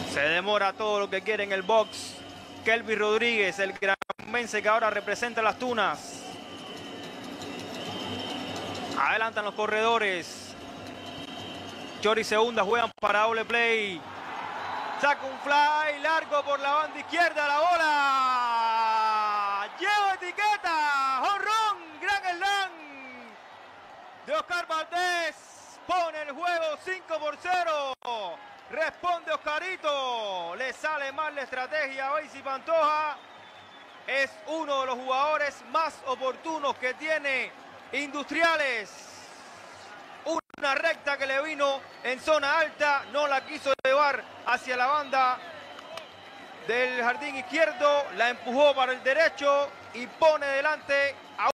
Se demora todo lo que quiere en el box. Kelvin Rodríguez, el granmense que ahora representa a las Tunas. Adelantan los corredores. Chori segunda, juegan para doble play. Saca un fly largo por la banda izquierda, la bola. Lleva etiqueta. Jonrón, gran slam de Oscar Valdés. Pone el juego 5-0. Responde Oscarito. Le sale mal la estrategia a Basie Pantoja. Es uno de los jugadores más oportunos que tiene Industriales. Una recta que le vino en zona alta, no la quiso llevar hacia la banda del jardín izquierdo, la empujó para el derecho y pone delante a